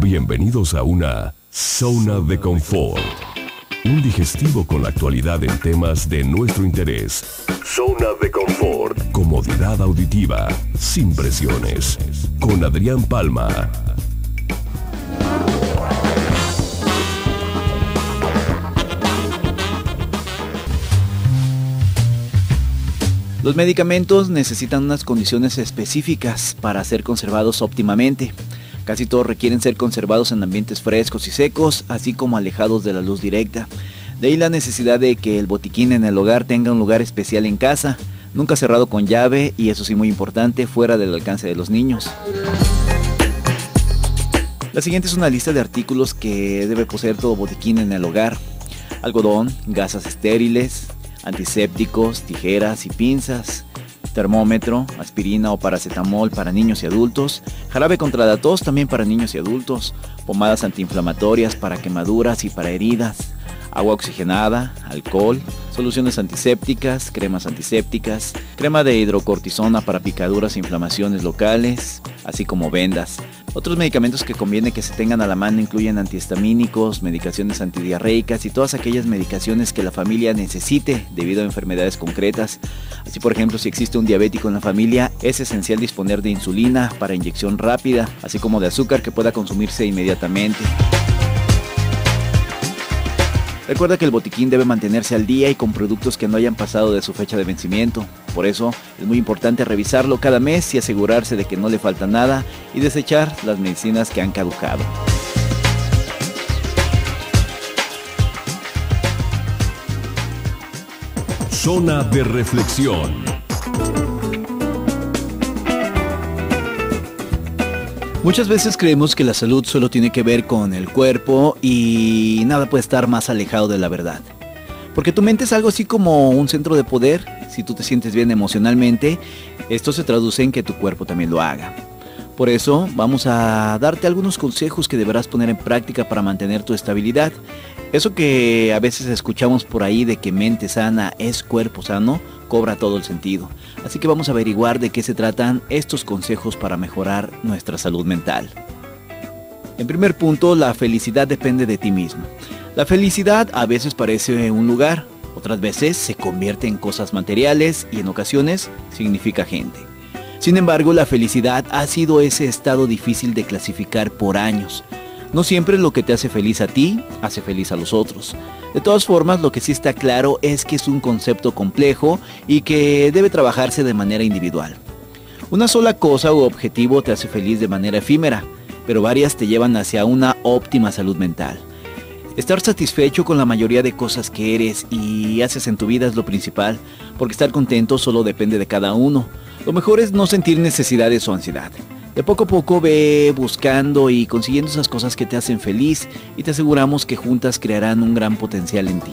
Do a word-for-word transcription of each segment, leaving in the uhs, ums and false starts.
Bienvenidos a una zona de confort. Un digestivo con la actualidad en temas de nuestro interés. Zona de confort. Comodidad auditiva, sin presiones. Con Adrián Palma. Los medicamentos necesitan unas condiciones específicas para ser conservados óptimamente. Casi todos requieren ser conservados en ambientes frescos y secos, así como alejados de la luz directa. De ahí la necesidad de que el botiquín en el hogar tenga un lugar especial en casa, nunca cerrado con llave y, eso sí muy importante, fuera del alcance de los niños. La siguiente es una lista de artículos que debe poseer todo botiquín en el hogar: algodón, gasas estériles, antisépticos, tijeras y pinzas, termómetro, aspirina o paracetamol para niños y adultos, jarabe contra la tos también para niños y adultos, pomadas antiinflamatorias para quemaduras y para heridas, agua oxigenada, alcohol, soluciones antisépticas, cremas antisépticas, crema de hidrocortisona para picaduras e inflamaciones locales, así como vendas. Otros medicamentos que conviene que se tengan a la mano incluyen antihistamínicos, medicaciones antidiarreicas y todas aquellas medicaciones que la familia necesite debido a enfermedades concretas. Así, por ejemplo, si existe un diabético en la familia, es esencial disponer de insulina para inyección rápida, así como de azúcar que pueda consumirse inmediatamente. Recuerda que el botiquín debe mantenerse al día y con productos que no hayan pasado de su fecha de vencimiento. Por eso es muy importante revisarlo cada mes y asegurarse de que no le falta nada y desechar las medicinas que han caducado. Zona de reflexión. Muchas veces creemos que la salud solo tiene que ver con el cuerpo y nada puede estar más alejado de la verdad. Porque tu mente es algo así como un centro de poder. Si tú te sientes bien emocionalmente, esto se traduce en que tu cuerpo también lo haga. Por eso vamos a darte algunos consejos que deberás poner en práctica para mantener tu estabilidad. Eso que a veces escuchamos por ahí de que mente sana es cuerpo sano, cobra todo el sentido. Así que vamos a averiguar de qué se tratan estos consejos para mejorar nuestra salud mental. En primer punto, la felicidad depende de ti mismo. La felicidad a veces parece un lugar, otras veces se convierte en cosas materiales y en ocasiones significa gente. Sin embargo, la felicidad ha sido ese estado difícil de clasificar por años. No siempre lo que te hace feliz a ti, hace feliz a los otros. De todas formas, lo que sí está claro es que es un concepto complejo y que debe trabajarse de manera individual. Una sola cosa u objetivo te hace feliz de manera efímera, pero varias te llevan hacia una óptima salud mental. Estar satisfecho con la mayoría de cosas que eres y haces en tu vida es lo principal, porque estar contento solo depende de cada uno. Lo mejor es no sentir necesidades o ansiedad. De poco a poco ve buscando y consiguiendo esas cosas que te hacen feliz y te aseguramos que juntas crearán un gran potencial en ti.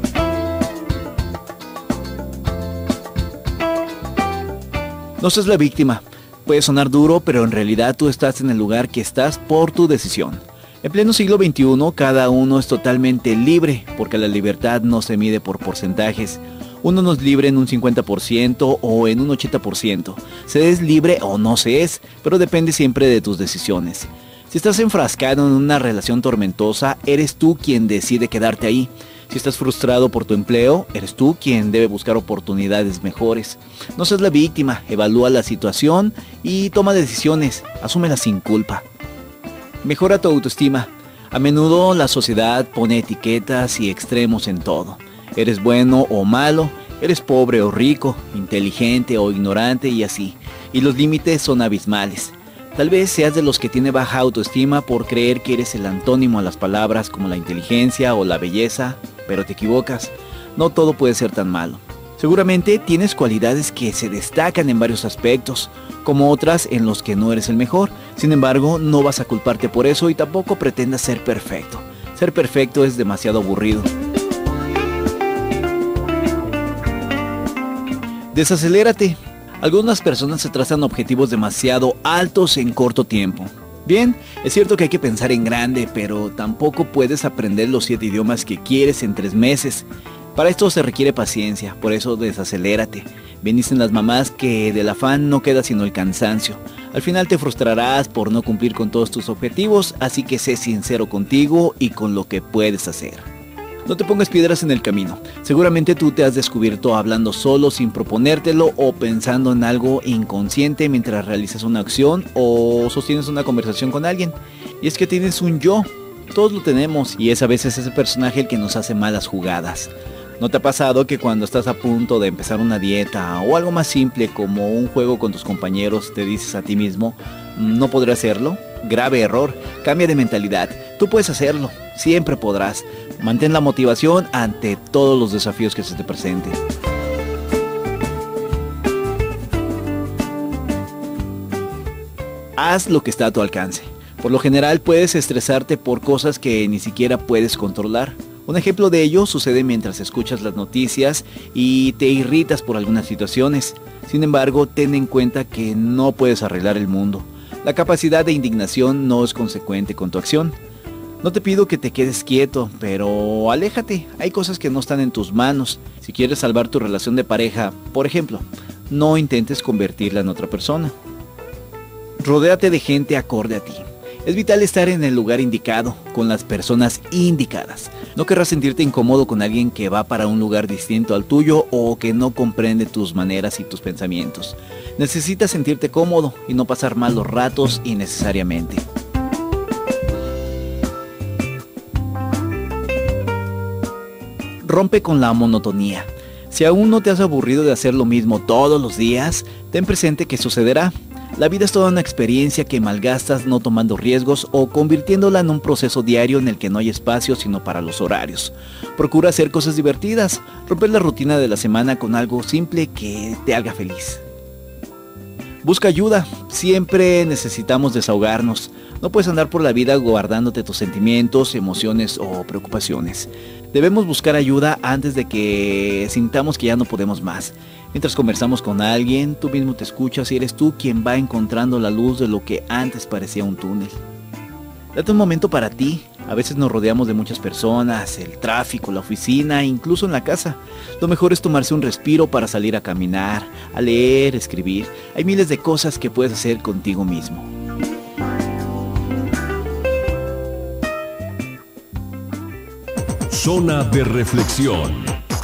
No seas la víctima. Puede sonar duro, pero en realidad tú estás en el lugar que estás por tu decisión. En pleno siglo veintiuno, cada uno es totalmente libre, porque la libertad no se mide por porcentajes. Uno no es libre en un cincuenta por ciento o en un ochenta por ciento. Se es libre o no se es, pero depende siempre de tus decisiones. Si estás enfrascado en una relación tormentosa, eres tú quien decide quedarte ahí. Si estás frustrado por tu empleo, eres tú quien debe buscar oportunidades mejores. No seas la víctima, evalúa la situación y toma decisiones, asúmelas sin culpa. Mejora tu autoestima. A menudo la sociedad pone etiquetas y extremos en todo. Eres bueno o malo, eres pobre o rico, inteligente o ignorante y así. Y los límites son abismales. Tal vez seas de los que tiene baja autoestima por creer que eres el antónimo a las palabras como la inteligencia o la belleza, pero te equivocas. No todo puede ser tan malo. Seguramente tienes cualidades que se destacan en varios aspectos, como otras en los que no eres el mejor. Sin embargo, no vas a culparte por eso y tampoco pretendas ser perfecto. Ser perfecto es demasiado aburrido. Desacelérate. Algunas personas se trazan objetivos demasiado altos en corto tiempo. Bien, es cierto que hay que pensar en grande, pero tampoco puedes aprender los siete idiomas que quieres en tres meses. Para esto se requiere paciencia, por eso desacelérate. Bien dicen las mamás que del afán no queda sino el cansancio. Al final te frustrarás por no cumplir con todos tus objetivos, así que sé sincero contigo y con lo que puedes hacer. No te pongas piedras en el camino. Seguramente tú te has descubierto hablando solo sin proponértelo o pensando en algo inconsciente mientras realizas una acción o sostienes una conversación con alguien. Y es que tienes un yo. Todos lo tenemos y es a veces ese personaje el que nos hace malas jugadas. ¿No te ha pasado que cuando estás a punto de empezar una dieta o algo más simple como un juego con tus compañeros te dices a ti mismo, no podré hacerlo? Grave error, cambia de mentalidad, tú puedes hacerlo, siempre podrás. Mantén la motivación ante todos los desafíos que se te presenten. Haz lo que está a tu alcance. Por lo general puedes estresarte por cosas que ni siquiera puedes controlar. Un ejemplo de ello sucede mientras escuchas las noticias y te irritas por algunas situaciones. Sin embargo, ten en cuenta que no puedes arreglar el mundo. La capacidad de indignación no es consecuente con tu acción. No te pido que te quedes quieto, pero aléjate. Hay cosas que no están en tus manos. Si quieres salvar tu relación de pareja, por ejemplo, no intentes convertirla en otra persona. Rodéate de gente acorde a ti. Es vital estar en el lugar indicado, con las personas indicadas. No querrás sentirte incómodo con alguien que va para un lugar distinto al tuyo o que no comprende tus maneras y tus pensamientos. Necesitas sentirte cómodo y no pasar malos ratos innecesariamente. Rompe con la monotonía. Si aún no te has aburrido de hacer lo mismo todos los días, ten presente que sucederá. La vida es toda una experiencia que malgastas no tomando riesgos o convirtiéndola en un proceso diario en el que no hay espacio sino para los horarios. Procura hacer cosas divertidas, romper la rutina de la semana con algo simple que te haga feliz. Busca ayuda, siempre necesitamos desahogarnos. No puedes andar por la vida guardándote tus sentimientos, emociones o preocupaciones. Debemos buscar ayuda antes de que sintamos que ya no podemos más. Mientras conversamos con alguien, tú mismo te escuchas y eres tú quien va encontrando la luz de lo que antes parecía un túnel. Date un momento para ti. A veces nos rodeamos de muchas personas, el tráfico, la oficina, incluso en la casa. Lo mejor es tomarse un respiro para salir a caminar, a leer, escribir. Hay miles de cosas que puedes hacer contigo mismo. Zona de reflexión.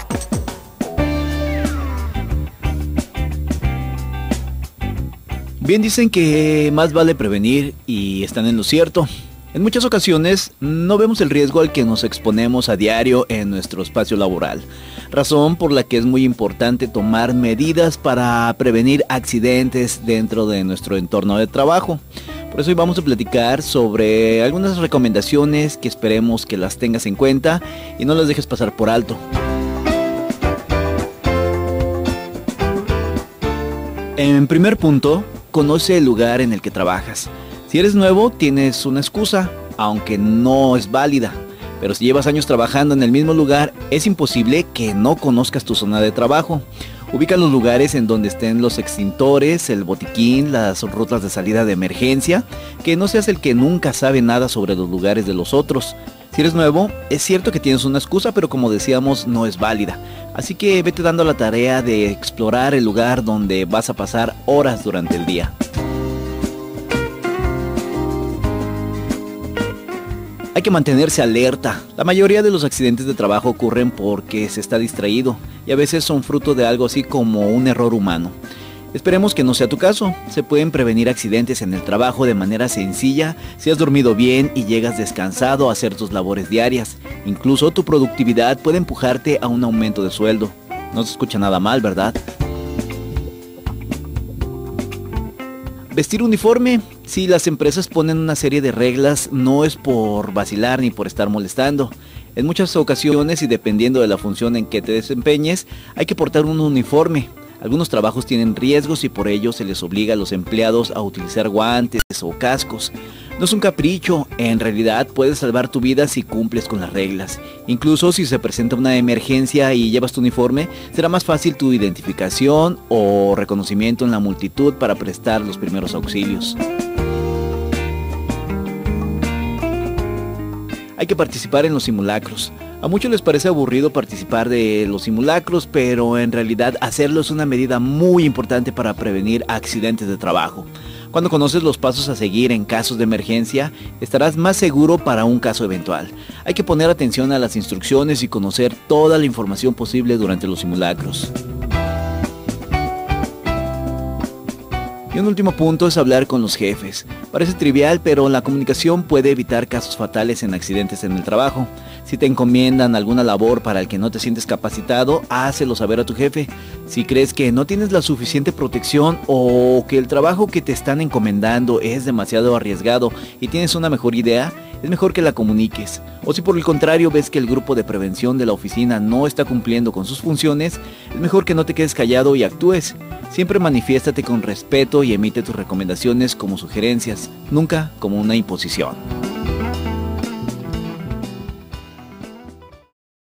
Bien dicen que más vale prevenir y están en lo cierto. En muchas ocasiones no vemos el riesgo al que nos exponemos a diario en nuestro espacio laboral, razón por la que es muy importante tomar medidas para prevenir accidentes dentro de nuestro entorno de trabajo. Por eso hoy vamos a platicar sobre algunas recomendaciones que esperemos que las tengas en cuenta y no las dejes pasar por alto. En primer punto, conoce el lugar en el que trabajas. Si eres nuevo, tienes una excusa, aunque no es válida. Pero si llevas años trabajando en el mismo lugar, es imposible que no conozcas tu zona de trabajo. Ubica los lugares en donde estén los extintores, el botiquín, las rutas de salida de emergencia, que no seas el que nunca sabe nada sobre los lugares de los otros. Si eres nuevo, es cierto que tienes una excusa, pero como decíamos, no es válida. Así que vete dando la tarea de explorar el lugar donde vas a pasar horas durante el día. Hay que mantenerse alerta. La mayoría de los accidentes de trabajo ocurren porque se está distraído y a veces son fruto de algo así como un error humano. Esperemos que no sea tu caso. Se pueden prevenir accidentes en el trabajo de manera sencilla si has dormido bien y llegas descansado a hacer tus labores diarias. Incluso tu productividad puede empujarte a un aumento de sueldo. No se escucha nada mal, ¿verdad? Vestir uniforme. Si las empresas ponen una serie de reglas, no es por vacilar ni por estar molestando. En muchas ocasiones y dependiendo de la función en que te desempeñes, hay que portar un uniforme. Algunos trabajos tienen riesgos y por ello se les obliga a los empleados a utilizar guantes o cascos. No es un capricho, en realidad puedes salvar tu vida si cumples con las reglas. Incluso si se presenta una emergencia y llevas tu uniforme, será más fácil tu identificación o reconocimiento en la multitud para prestar los primeros auxilios. Hay que participar en los simulacros. A muchos les parece aburrido participar de los simulacros, pero en realidad hacerlo es una medida muy importante para prevenir accidentes de trabajo. Cuando conoces los pasos a seguir en casos de emergencia, estarás más seguro para un caso eventual. Hay que poner atención a las instrucciones y conocer toda la información posible durante los simulacros. Y un último punto es hablar con los jefes. Parece trivial, pero la comunicación puede evitar casos fatales en accidentes en el trabajo. Si te encomiendan alguna labor para el que no te sientes capacitado, hácelo saber a tu jefe. Si crees que no tienes la suficiente protección o que el trabajo que te están encomendando es demasiado arriesgado y tienes una mejor idea, es mejor que la comuniques. O si por el contrario ves que el grupo de prevención de la oficina no está cumpliendo con sus funciones, es mejor que no te quedes callado y actúes. Siempre manifiéstate con respeto y emite tus recomendaciones como sugerencias, nunca como una imposición.